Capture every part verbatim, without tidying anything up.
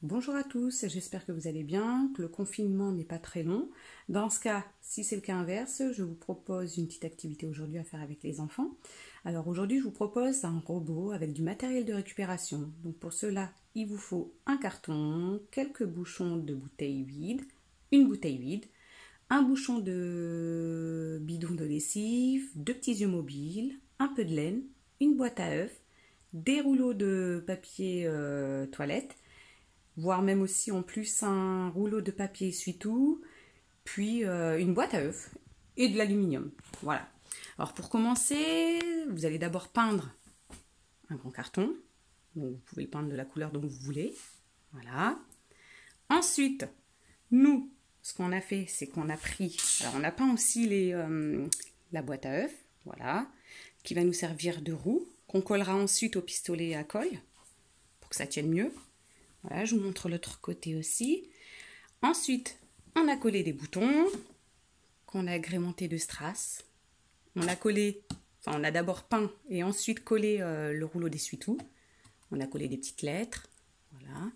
Bonjour à tous, j'espère que vous allez bien, que le confinement n'est pas très long. Dans ce cas, si c'est le cas inverse, je vous propose une petite activité aujourd'hui à faire avec les enfants. Alors aujourd'hui, je vous propose un robot avec du matériel de récupération. Donc pour cela, il vous faut un carton, quelques bouchons de bouteilles vides, une bouteille vide, un bouchon de bidon de lessive, deux petits yeux mobiles, un peu de laine, une boîte à œufs, des rouleaux de papier euh, toilette, voire même aussi en plus un rouleau de papier essuie-tout, puis euh, une boîte à œufs et de l'aluminium. Voilà. Alors pour commencer, vous allez d'abord peindre un grand carton. Donc vous pouvez le peindre de la couleur dont vous voulez. Voilà. Ensuite, nous, ce qu'on a fait, c'est qu'on a pris... Alors on a peint aussi les, euh, la boîte à œufs, voilà, qui va nous servir de roue, qu'on collera ensuite au pistolet à colle, pour que ça tienne mieux. Voilà, je vous montre l'autre côté aussi. Ensuite, on a collé des boutons qu'on a agrémentés de strass. On a collé, enfin on a d'abord peint et ensuite collé euh, le rouleau d'essuie-tout. On a collé des petites lettres. Voilà.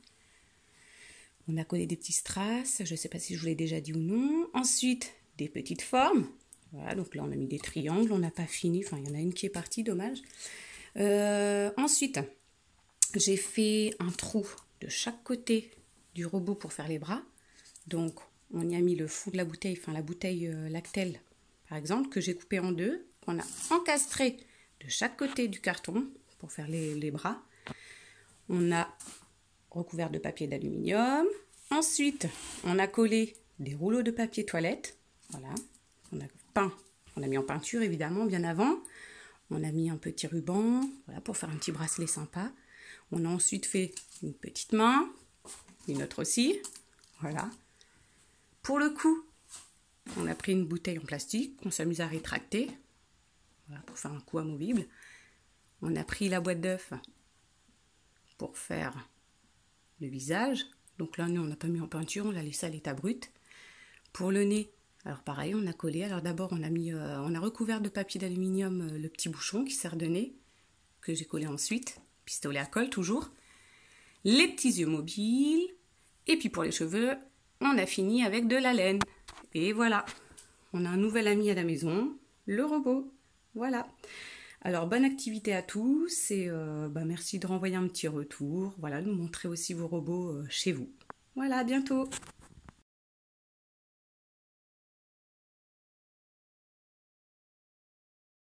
On a collé des petits strass. Je ne sais pas si je vous l'ai déjà dit ou non. Ensuite, des petites formes. Voilà, donc là on a mis des triangles. On n'a pas fini. Enfin, il y en a une qui est partie, dommage. Euh, ensuite, j'ai fait un trou de chaque côté du robot pour faire les bras. Donc, on y a mis le fond de la bouteille, enfin la bouteille euh, Lactel, par exemple, que j'ai coupé en deux, qu'on a encastré de chaque côté du carton pour faire les, les bras. On a recouvert de papier d'aluminium. Ensuite, on a collé des rouleaux de papier toilette. Voilà, on a peint, on a mis en peinture évidemment bien avant. On a mis un petit ruban, voilà, pour faire un petit bracelet sympa. On a ensuite fait une petite main, une autre aussi, voilà. Pour le cou, on a pris une bouteille en plastique qu'on s'amuse à rétracter, voilà, pour faire un cou amovible. On a pris la boîte d'œufs pour faire le visage. Donc là, nous, on n'a pas mis en peinture, on l'a laissé à l'état brut. Pour le nez, alors pareil, on a collé. Alors d'abord, on a mis, euh, on a recouvert de papier d'aluminium euh, le petit bouchon qui sert de nez, que j'ai collé ensuite. Pistolet à colle toujours, les petits yeux mobiles, et puis pour les cheveux, on a fini avec de la laine. Et voilà, on a un nouvel ami à la maison, le robot. Voilà. Alors, bonne activité à tous, et euh, bah, merci de renvoyer un petit retour. Voilà, nous montrer aussi vos robots euh, chez vous. Voilà, à bientôt.